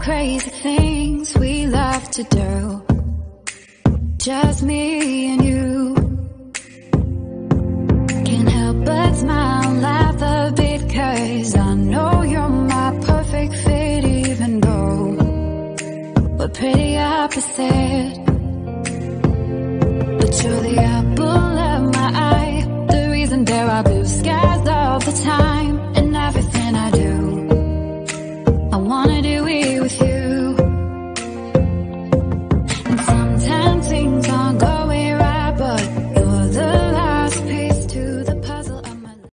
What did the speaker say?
crazy things we love to do, just me and you. Can't help but smile, laugh a bit, 'cause I know you're my perfect fit, even though we're pretty opposite. But you're the apple of my eye, the reason there are blue skies all the time.